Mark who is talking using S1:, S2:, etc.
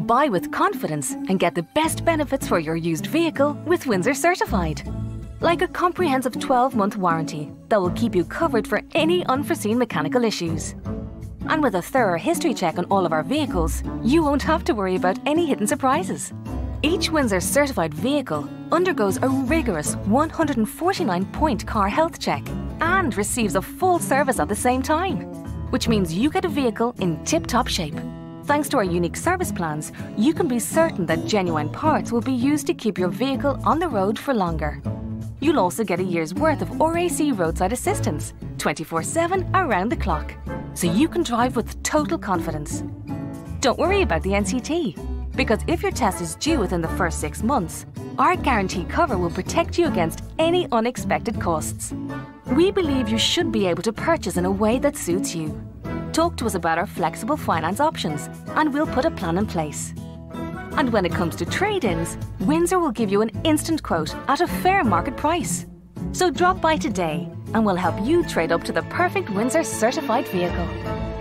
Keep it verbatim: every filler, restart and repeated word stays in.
S1: Buy with confidence and get the best benefits for your used vehicle with Windsor Certified. Like a comprehensive twelve month warranty that will keep you covered for any unforeseen mechanical issues. And with a thorough history check on all of our vehicles, you won't have to worry about any hidden surprises. Each Windsor Certified vehicle undergoes a rigorous one hundred forty-nine point car health check and receives a full service at the same time, which means you get a vehicle in tip-top shape. Thanks to our unique service plans, you can be certain that genuine parts will be used to keep your vehicle on the road for longer. You'll also get a year's worth of R A C roadside assistance, twenty-four seven around the clock, so you can drive with total confidence. Don't worry about the N C T, because if your test is due within the first six months, our guarantee cover will protect you against any unexpected costs. We believe you should be able to purchase in a way that suits you. Talk to us about our flexible finance options and we'll put a plan in place. And when it comes to trade-ins, Windsor will give you an instant quote at a fair market price. So drop by today and we'll help you trade up to the perfect Windsor Certified vehicle.